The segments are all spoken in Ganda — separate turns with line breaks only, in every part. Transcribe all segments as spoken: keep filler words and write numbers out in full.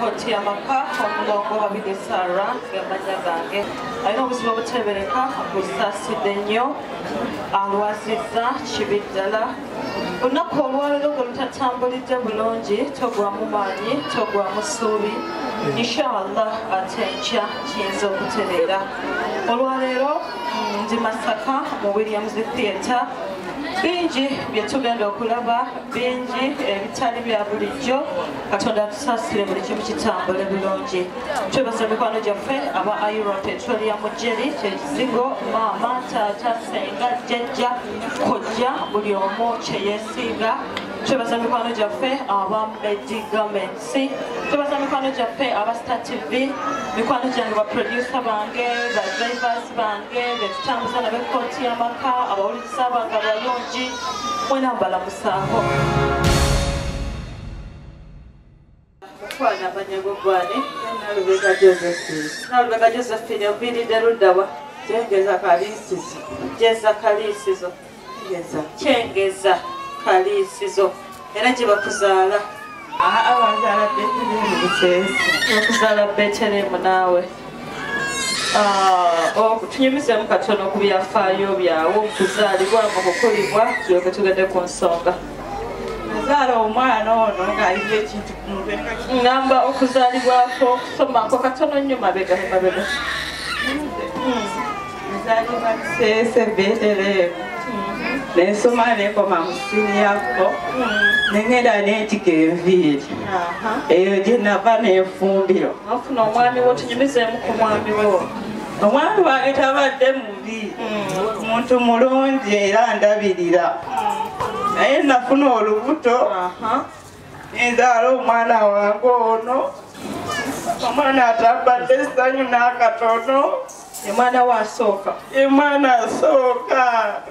koti y'amaka omulongo babiri Sarah gamanya gange alina obuzibu obutebereka busaasidde nnyo alwazizza kibi ddala olunaku olwaleero nga lutatambulidde bulungi togwamu maanyi togwamu ssuubi inshallah ate enkya kiyinza okutereera olwaleero ndi Masaka mu Williams Theatre bingi bye tugenda okulaba bingi ebitali bya bulijjo Katonda tusaasire buli kimu kitambule bulungi twebaza mikwano gyaffe aba Iron Petroleum Jelly kyekizigo maama taata senga jjajja kojja buli omu kye yeesiiga twebaza mikwano gyaffe aba Medicaments twebaza mikwano gyaffe aba Star T V mikwano gyange ba producer bange ba drivers bange betutambuza nab'ekkooti y'amaka abawuliriza bange abalungi mwena mbalamusaako okwana amanyago gwane Nalubega Josephine Nalubega Josephine oviiridde luddawa kyengeza kaliisizo jeza kaliisizo kyengeza kaliisizo era gye bakuzaala abazaala Betelehemu Buseesi bakuzaala Betelehemu naawe tunyumizeemu katono ku byafaayo byawe okuzaalibwa mu kukulibwa tulyoke tugende ku nsonga nazaala omwana ono ng'alina ekintu ku mutwe ngamba okuzaalibwako okusomako katono nnyo mabega mabega nazaalibwa Buseese Betelehemu nensoma nekoma mu siniyako nengenda nentika enviiri eyo gye nava n'enfumbiro ofuna omwami wo tunyumizeemu ku mwami wo omwami wange tabadde mubi muntu mulungi era ndabirira naye nafuna olubuto nenzaala omwana wange ono omwana atabadde essanyu n'akatono emwana wasooka emwana asooka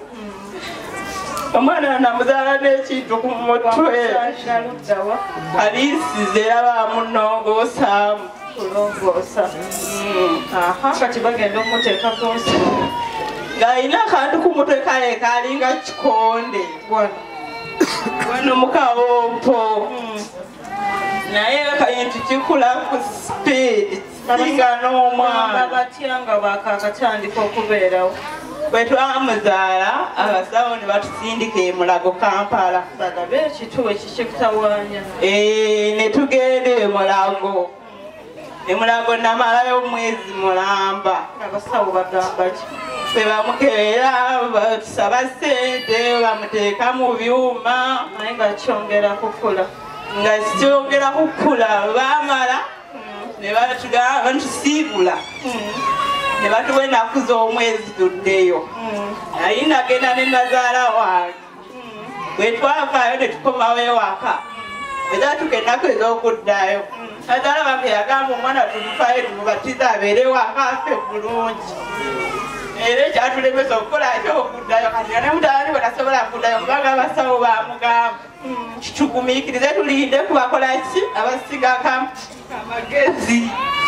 omwana namuzaala n'ekintu ku mutwe aliisize yabamunongoosaamu kulongoosa kati bagenda omuteeka ku nsigo ng'alina akantu ku mutwe kale kalinga kikonde wano mukawompo naye akayintu kikula ku sipiidi singa n'omwana batya nga bakakatandika okubeerawo bwe twamuzaala abasawo ne batusindika e Mulago Kampala balabe ekituwe kikikutawaanya ne tugenda e Mulago e Mulago namalayo omwezi mulamba abasawo bagamba ki bwe bamukebera batusaba ssente bamuteeka mu byuma naye nga kyongera kukula nga kikyongera kukula baamala ne batugamba ntusiibula ne batuwa ennaku z'omwezi tuddeyo naye nagenda ne nazaala wange bwe twavaayo ne tukomawo ewaka ezatuka ennaku ez'okuddayo nazaala wange yagamba omwana tumufayo tumubatiza abeere waka affe bulungi era ekyatulemesa okukola ekyokuddayo kati ne mutabani bwe tasobola kuddayo kubanga abasawo bamugamba kitugumiikirize tulinde kubakola ki abasigako amagezi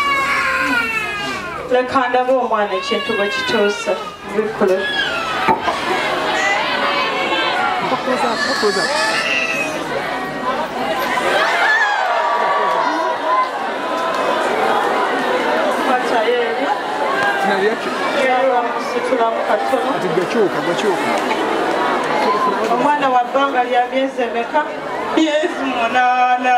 leka ndabe omwana ekintu bwe kituusa bikule omwana wa bbanga lya myezi emeka myezi munaana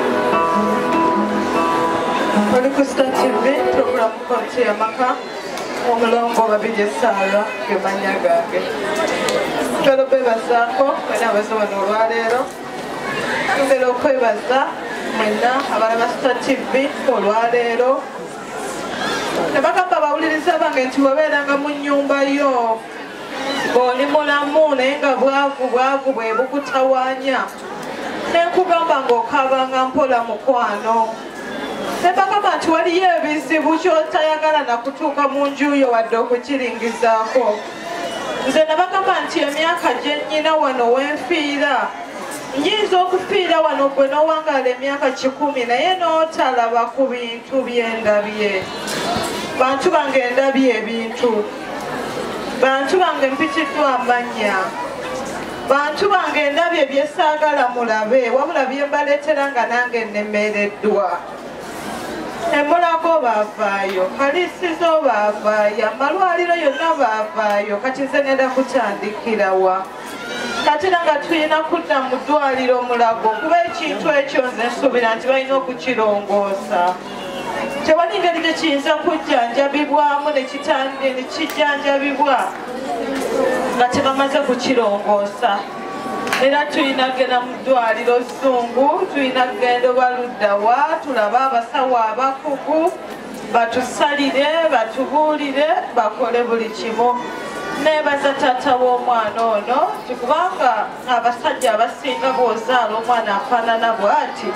Star T V, program Koti Y'amaka. omulongo babiri Sara ge manya gange tugenda okwebazaako mwena abasobola olwaleero tugenda okwebaza mwena abalaba Star T V olwaleero ne bagamba bawuliriza bange nti wabeeranga mu nnyumba yo ng'oli mulamu naye nga bwavu bwavu bwe bukutawaanya nenkugamba ng'okabanga mpola mukwano ne bagamba nti waliyo ebizibu ky'otayagala nakutuuka mu nju yo wadde okukiringizaako nze ne bagamba nti emyaka gye nnyina wano wenfiira nyinza okufiira wano gwe n'owangaala emyaka kikumi naye n'otalaba ku bintu byendabye bantu bange endabye ebintu bantu bange mpitiddwa amannya bantu bange endabye byesaagala mulabe wabula byembaleetera nga nange nnemereddwa emulago baavaayo kalisizo baavaayo amalwaliro yonna baavaayo kati nze ngenda kutandikirawa kati nga tulina kudda mu ddwaliro mulago kuba ekintu ekyo nze nsuubira nti balina okukirongoosa tewali ngeri gye kiyinza kujjanjabibwamu ne kijjanjabibwa nga tebamaze kukirongoosa era tulina kugenda mu ddwaliro zzungu tulina kugenda obaluddawa tulabe abasawo abakugu batusalire batubuulire bakole buli kimu nebaza taata w'omwana ono tikubanga abasajja abasinga bw'ozaala omwana afaanana bw'ati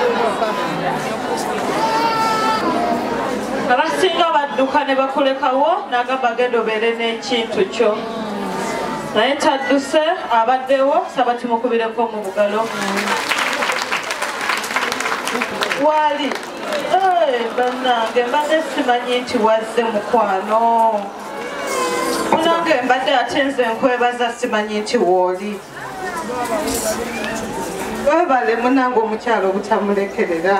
abasinga badduka ne bakulekawo n'agamba genda obeere n'ekintu kyo naye tadduse abaddewo saba timukubireko mu bugalo wali bannange mbadde simanyi nti wazze mukwano munange mbadde ate nze nkwebaza simanyi nti wooli webale munange omukyalo obutamulekerera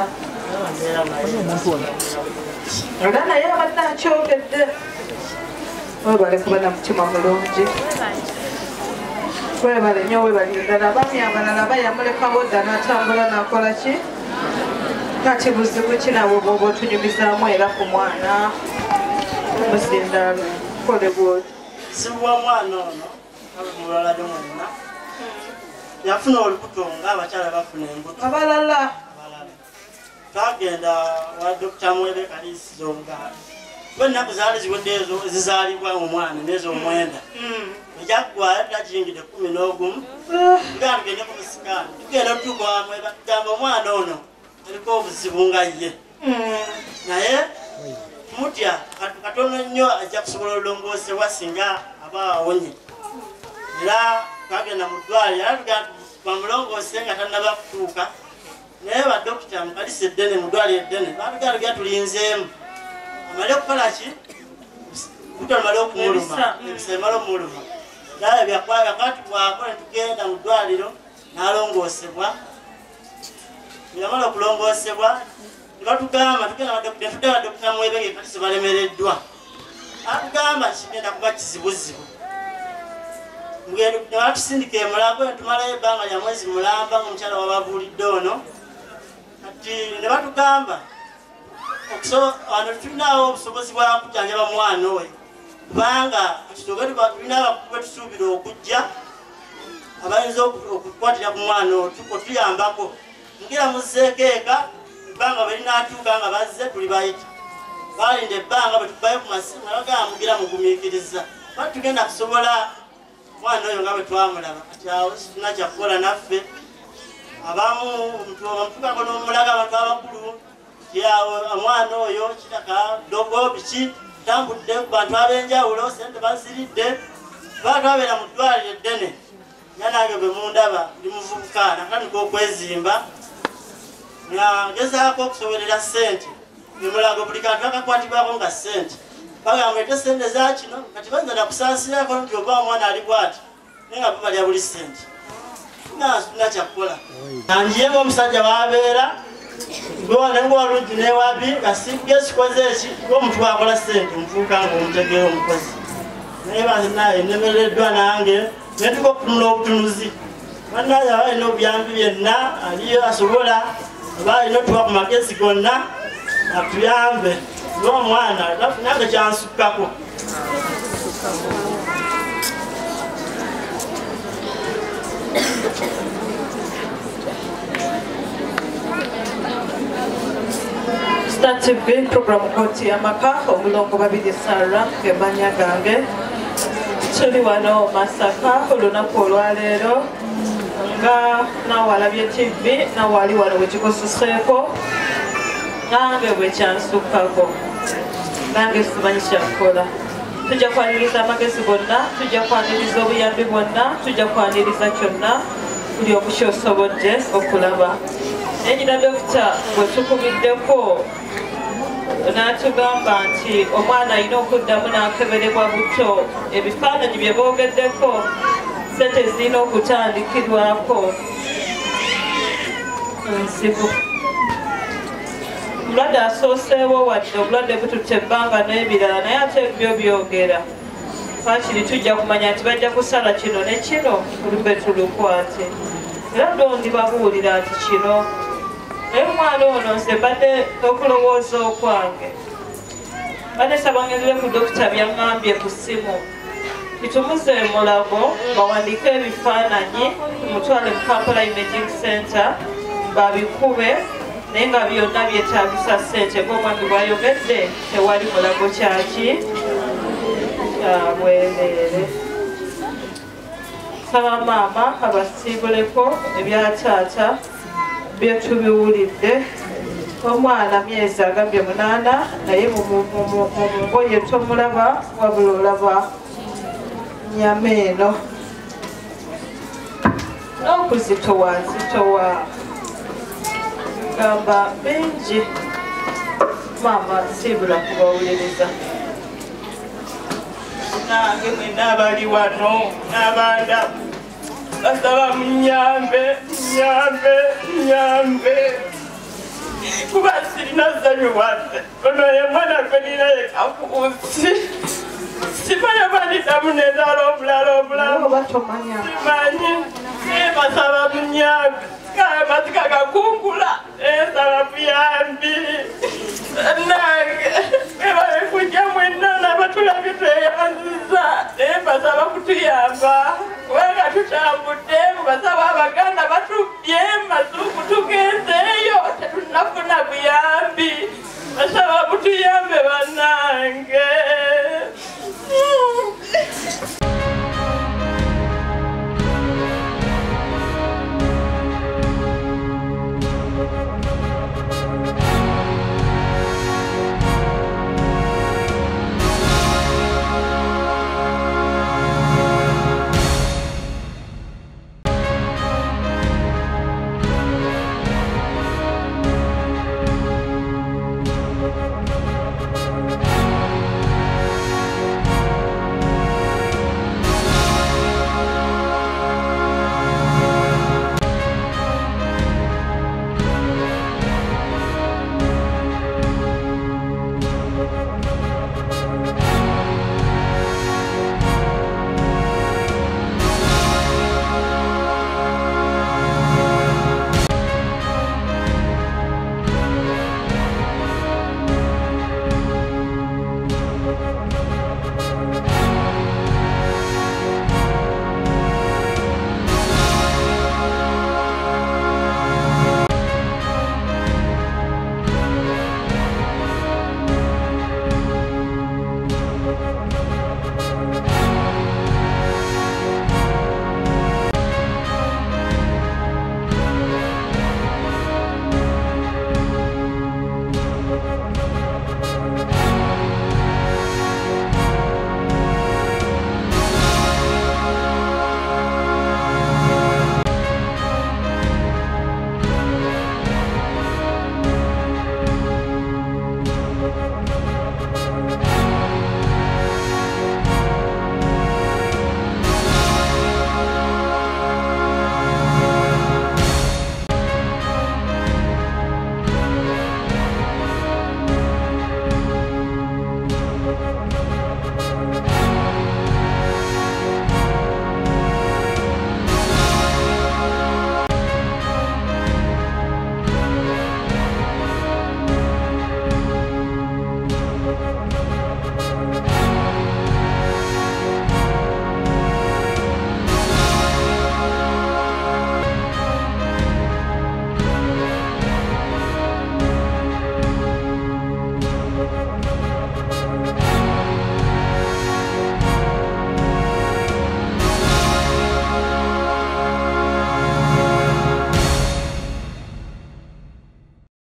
era naye abadde akyogedde webale kuba na mutima mulungi webale nnyo webali ddala abaami abalala bayamulekawo dda n'atambula n'akola ki kati buzibu ki nabwe bwoba otunyumizaamu era ku mwana musindaalo kole bwoti
sibuwa mwana ono mulala lyo mwenna yafuna olubuto nga abakyala bafuna embuto
abalala
twagenda wa Dokita Mwebe Kalisizo nga ennaku zaali ziwedde ezo ezizaalibwa omwana n'ez'omwenda ekyaggwayo tulakiyingidde kumi n'ogumu tugenda tugende ku musikaani tugenda otutuuka wamwe batugamba omwana ono aliko obuzibu nga ye naye mutya katono nnyo ajja kusobola olulongoosebwa singa aba awonye era twagenda mu ddwaliro era tugenda bamulongoose nga tannaba kutuuka naye badokita mukalisa eddene mu ddwaliro eddene batugenda tugenda tulinzeemu amale okukola ki buto lumale okumuluma ebisa bimale omuluma naye byakwatibwako ne tugenda mu ddwaliro n'alongoosebwa yamala okulongoosebwa nebatugamba netudda Dokita Mwebege kati sebalemereddwa atugamba kigenda kuba kizibuzibu nebatusindika emulago netumalayo ebbanga lya mwezi mulamba ngaomukyala wababuulidde ono kati nebatugamba wano tulinawo obusobozi bwa kujanjaba mwana we kubanga tulina abakugu betusuubira okujja abayinza okukwatira ku mwana otuyambako mugira muzzeeko eka ebbanga bwe linaatuuka nga bazze tuli bayita balinda ebbanga bwe tubayo ku masimu nabagamba mugira mugumiikiriza bati tugenda kusobola mwana oyo nga bwe twamulaba kati awo situna kyakukola naffe abamu omutukako n'omulaga abantu abakulu kyawo omwana oyo kitaka dogo biki tambudde ku bantu ab'enjawulo sente baziridde baba twabeera mu ddwaliro eddene nga nange bwe mundaba ndi muvubuka nakatandika okwezimba nga ngezaako okusoberera sente emulago buli kantu akakwatibwako nga sente bagamba ete sente za kino kati bayinza nakusansirako nti oba omwana ali bwati naye nga babalya buli sente nasituna kyakukola nanjiye ngaomusajja wabeera ngwalungi newabi nga esikoze eki omuntu wakola sente mufuuka nga omutegeera omukozi naye enemereddwa nange netuka okutunula obutunuzi banaye aba alina obuyambi byenna aliyo asobola aba alina otuwa ku magezi gonna atuyambe ng'omwana nange kyansukkako
Star T V program koti amaka omulongo babiri Sarah kebanya gange tuli wano Masaka olunaku olwaleero nga nawalabye T V nawali wano wekikosuseeko nange bwekyansukkako nange simanyi kyakukola tujja kwaniriza amagezi gonna tujja kwaniriza obuyambi bwonna tujja kwaniriza kyonna buli omu kyosobodde okulaba enyina dokita bwe tukubiddeko n'atugamba nti omwana alina okuddamu n'akeberebwa buto ebifaananyi bye boogeddeko sente zirina okutandikirwako nzibu omulwadde asooseewo wadde obulwadde bututte ebbanga n'ebirala naye ate byo byogera fakiri tujja kumanya nti bajja kusala kino ne kino tulube tulukwate era dondi babuulira nti kino naye omwana ono nze mbadde okulowooza okwange badde sabangezere ku dokita byaŋŋambye ku ssimu bitumuze mulago bawandiike ebifaananyi tumutwale mu Kampala Imaging Center babikube naye nga byonna byetaagisa ssente ng'omwami bwayogedde tewali mulago kyaki kyabwereere saba maama abasiibuleko ebya taata bye tubiwulidde omwana myezi agambye munaana naye mu ngoye tomulaba wabula olaba nyama eno n'okuzitowa nzitowa gamba bingi maama siibula kubawuliriza nange mwena abali wano n'abanda basaba munyambe nyambe nyambe kuba sirina ssanyu wadde ono ye mwana gwe nina ye kakuusi simanyi bandiddamu nezaala obulala obulamu simanyi naye basaba munyambe kale mazika gakungula